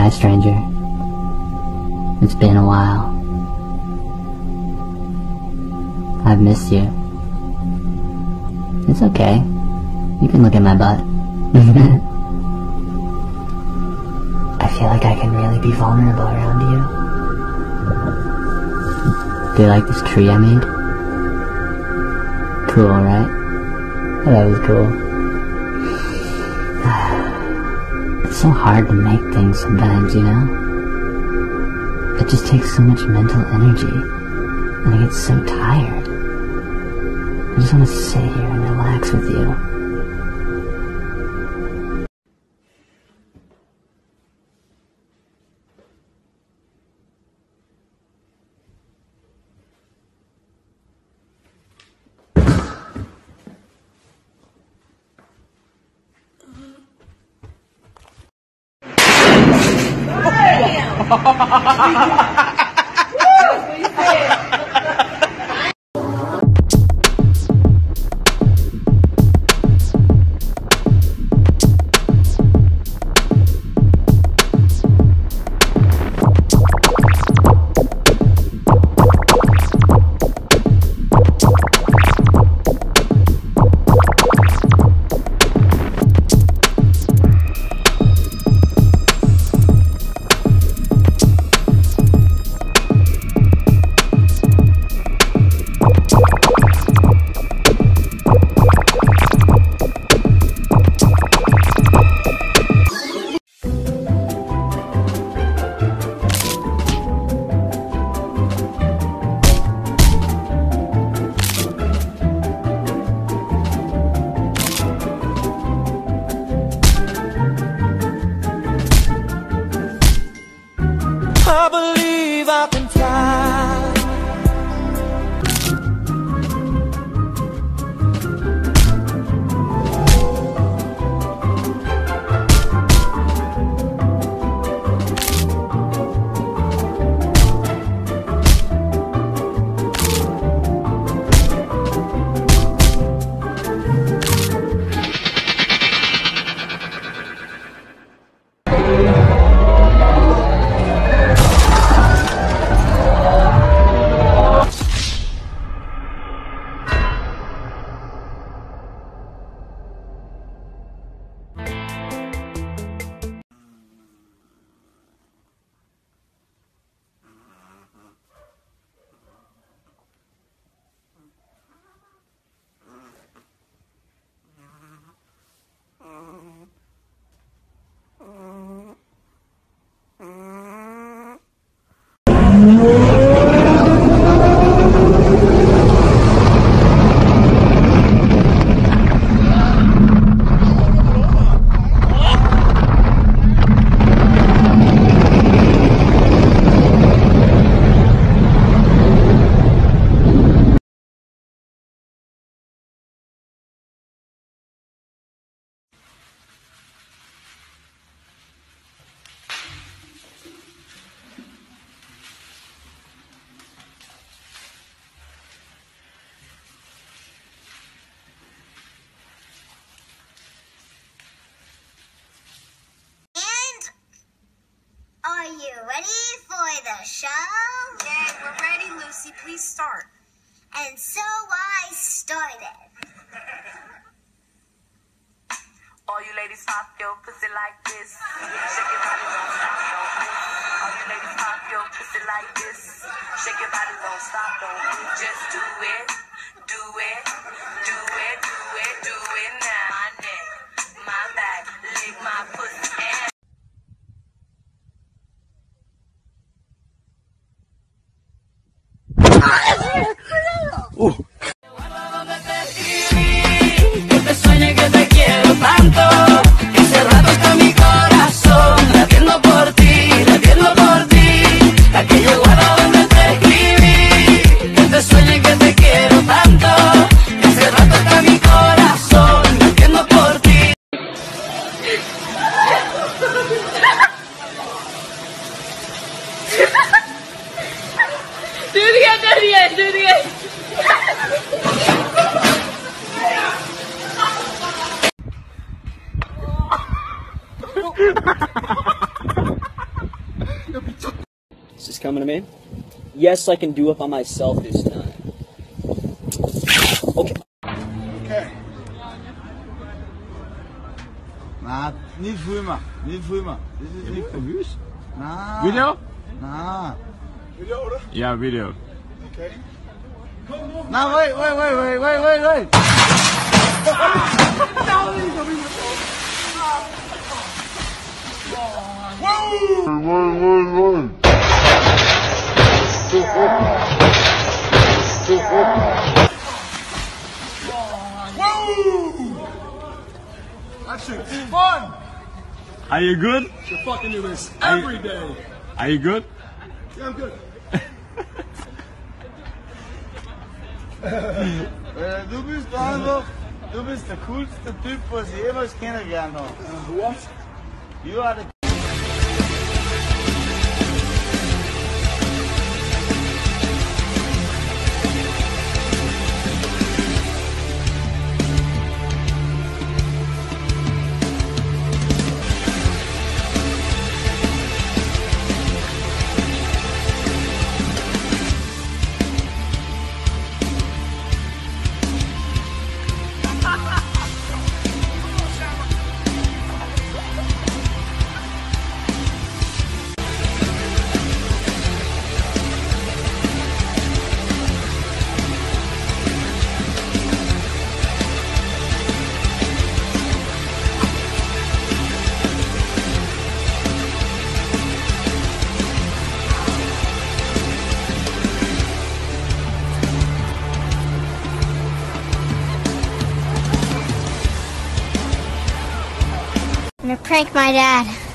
Hi, stranger. It's been a while. I've missed you. It's okay. You can look at my butt. I feel like I can really be vulnerable around you. Do you like this tree I made? Cool, right? Oh, that was cool. It's so hard to make things sometimes, you know? It just takes so much mental energy, and I get so tired. I just want to sit here and relax with you. I believe I can fly. Are you ready for the show? Yay, we're ready, Lucy. Please start. And so I started. All you ladies pop your pussy like this. Shake your body, don't stop, don't quit. All you ladies pop your pussy like this. Shake your body, don't stop, don't quit. Just do it, do it, do it, do it, do it now. My neck, my back, lick my pussy and Que te sueñe que te quiero tanto, que hace rato está mi corazón latiendo por ti, latiendo por ti. Aquello guarda donde te escribí. Que te sueñe que te quiero tanto, what I mean? Yes, I can do it by myself this time. Okay. Okay. Nou, niet voelen. Niet voelen. Dit is niet verhuis. Nou. Video? Nou. Video? Ja, video. Okay. Nou, wait. That shit's fun! Are you good? You fucking do this every day. Are you good? Yeah, I'm good. Du bist der coolste Typ, was ich jemals kennengelernt habe. What? You are the I'm gonna prank my dad.